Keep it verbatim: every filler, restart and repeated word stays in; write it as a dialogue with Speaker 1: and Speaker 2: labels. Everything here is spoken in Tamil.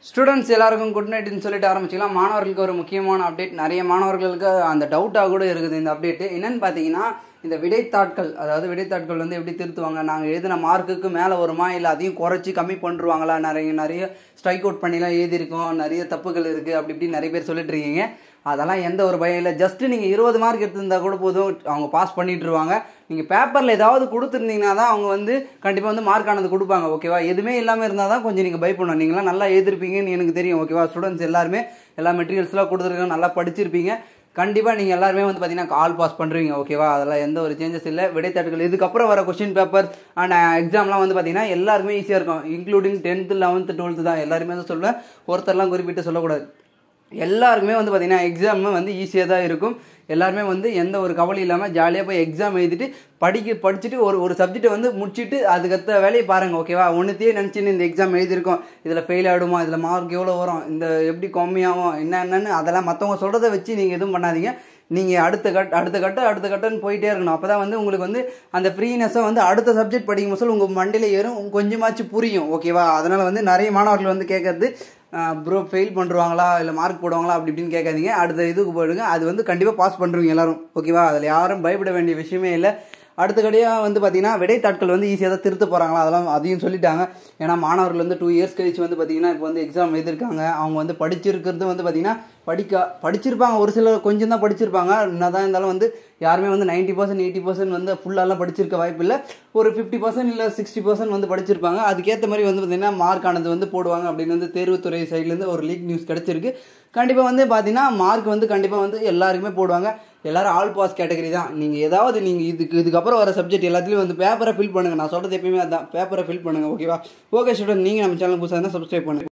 Speaker 1: ஸ்டூடெண்ட்ஸ் எல்லாருக்கும் குட் நைட்னு சொல்லிட்டு ஆரம்பிச்சிக்கலாம். மாணவர்களுக்கு ஒரு முக்கியமான அப்டேட். நிறைய மாணவர்களுக்கு அந்த டவுட்டாக கூட இருக்குது இந்த அப்டேட்டு. என்னென்னு பார்த்தீங்கன்னா, இந்த விடைத்தாட்கள், அதாவது விடைத்தாட்கள் வந்து எப்படி திருத்துவாங்க, நாங்கள் எழுதின மார்க்குக்கு மேலே வருமா, இல்லை அதையும் குறைச்சி கம்மி பண்ணுருவாங்களா, நிறைய நிறைய ஸ்ட்ரைக் அவுட் பண்ணிலாம் எழுதியிருக்கோம், நிறைய தப்புகள் இருக்குது, அப்படி இப்படி நிறைய பேர் சொல்லிட்டு இருக்கீங்க. அதெல்லாம் எந்த ஒரு பயம் இல்லை. ஜஸ்ட்டு நீங்கள் இருபது மார்க் எடுத்திருந்தா கூட போதும், அவங்க பாஸ் பண்ணிட்டுருவாங்க. நீங்கள் பேப்பரில் ஏதாவது கொடுத்துருந்தீங்கன்னா தான் அவங்க வந்து கண்டிப்பாக வந்து மார்க் ஆனது கொடுப்பாங்க. ஓகேவா? எதுவுமே இல்லாமல் இருந்தால் தான் கொஞ்சம் நீங்கள் பயப்படணும். நீங்களாம் நல்லா எழுதிருப்பீங்கன்னு எனக்கு தெரியும். ஓகேவா? ஸ்டூடெண்ட்ஸ் எல்லாருமே எல்லா மெட்டீரியல்ஸ்லாம் கொடுத்துருக்கோம், நல்லா படிச்சிருப்பீங்க. கண்டிப்பாக நீங்கள் எல்லாருமே வந்து பார்த்தீங்கன்னா ஆல் பாஸ் பண்ணுறீங்க. ஓகேவா? அதெல்லாம் எந்த ஒரு சேஞ்சஸ் இல்லை. விடைத்தாட்கள் இதுக்கப்புறம் வர கொஸ்டின் பேப்பர் அண்ட் எக்ஸாம்லாம் வந்து பார்த்தீங்கன்னா எல்லாருக்குமே ஈஸியாக இருக்கும். இன்க்ளூடிங் டென்த்து லெவன்த்து டுவெல்த்து தான் எல்லாருமே தான் சொல்லுவேன். ஒருத்தர்லாம் குறிப்பிட்டு சொல்லக்கூடாது. எல்லாருக்குமே வந்து பார்த்தீங்கன்னா எக்ஸாம் வந்து ஈஸியாக தான் இருக்கும். எல்லாருமே வந்து எந்த ஒரு கவலை இல்லாமல் ஜாலியாக போய் எக்ஸாம் எழுதிட்டு படிக்க படிச்சுட்டு ஒரு ஒரு சப்ஜெக்டை வந்து முடிச்சுட்டு அதுக்கத்த வேலையை பாருங்கள். ஓகேவா? ஒன்றுத்தையே நினச்சின்னு இந்த எக்ஸாம் எழுதியிருக்கோம், இதில் ஃபெயில் ஆகிடுமா, இதில் மார்க் எவ்வளோ வரும், இந்த எப்படி கம்மியாகும், என்ன என்னன்னு அதெல்லாம் மற்றவங்க சொல்கிறத வச்சு நீங்கள் எதுவும் பண்ணாதீங்க. நீங்கள் அடுத்த கட் அடுத்த கட்ட அடுத்த கட்டன்னு போயிட்டே இருக்கணும். அப்போ தான் வந்து உங்களுக்கு வந்து அந்த ஃப்ரீனஸை வந்து அடுத்த சப்ஜெக்ட் படிக்கும் போது உங்கள் மண்டையில் ஏறும், கொஞ்சமாச்சும் புரியும். ஓகேவா? அதனால் வந்து நிறைய மாணவர்கள் வந்து கேட்கறது, ப்ரோ ஃபெயில் பண்ணுவாங்களா இல்லை மார்க் போடுவாங்களா அப்படி இப்படின்னு கேட்காதீங்க. அடுத்த இதுக்கு போயிடுங்க. அது வந்து கண்டிப்பாக பாஸ் பண்ணுறீங்க எல்லாரும். ஓகேவா? அதில் யாரும் பயப்பட வேண்டிய விஷயமே இல்லை. அடுத்தபடியாக வந்து பார்த்தீங்கன்னா விடைத்தாட்கள் வந்து ஈஸியாக தான் திருத்த போகிறாங்களா, அதெல்லாம் அதையும் சொல்லிட்டாங்க. ஏன்னா மாணவர்கள் வந்து டூ இயர்ஸ் கழிச்சு வந்து பார்த்தீங்கன்னா இப்போ வந்து எக்ஸாம் எழுதியிருக்காங்க. அவங்க வந்து படிச்சிருக்கிறது வந்து பார்த்தீங்கன்னா படிக்க படிச்சிருப்பாங்க, ஒரு சிலர் கொஞ்சம் தான் படிச்சிருப்பாங்க. என்ன தான் இருந்தாலும் வந்து யாருமே வந்து நைன்ட்டி பர்சன்ட் எயிட்டி பர்சன்ட் வந்து ஃபுல்லாலாம் படிச்சிருக்க வாய்ப்பு இல்லை. ஒரு ஃபிஃப்டி பர்சன்ட் இல்லை சிக்ஸ்டி பர்சன்ட் வந்து படிச்சிருப்பாங்க. அதுக்கேற்ற மாதிரி வந்து பார்த்தீங்கன்னா மார்க் ஆனது வந்து போடுவாங்க அப்படின்னு வந்து தேர்வுத்துறை சைட்லேருந்து ஒரு லீக் நியூஸ் கிடச்சிருக்கு. கண்டிப்பாக வந்து பார்த்தீங்கன்னா மார்க் வந்து கண்டிப்பாக வந்து எல்லாருக்குமே போடுவாங்க. எல்லாரும் ஆல் பாஸ் கேட்டகரி தான். நீங்கள் ஏதாவது நீங்கள் இதுக்கு இதுக்கப்புறம் வர சப்ஜெக்ட் எல்லாத்துலேயும் வந்து பேப்பரை ஃபில் பண்ணுங்கள். நான் சொல்கிறது எப்பயுமே அதான், பேப்பரை ஃபில் பண்ணுங்கள். ஓகேவா? ஓகே ஸ்டூடெண்ட், நீங்கள் நம்ம சேனல் புதுசாக இருந்தால் சப்ஸ்கிரைப் பண்ணுங்கள்.